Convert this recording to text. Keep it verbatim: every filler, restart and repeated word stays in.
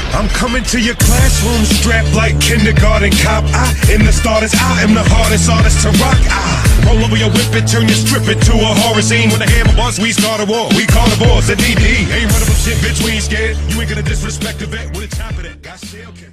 I'm coming to your classroom strapped like kindergarten cop. I am the starters, I am the hardest artist to rock. I roll over your whip and turn your strip into a horror scene. When the hammer buzz, we start a war. We call the boss, the D D. Ain't running from shit, bitch, we ain't scared. You ain't gonna disrespect the vet with a top of that. Got shell.